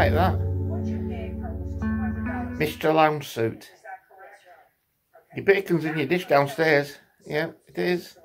like that. Mr. Lounge suit. Your bacon's in your dish downstairs. Yeah, it is.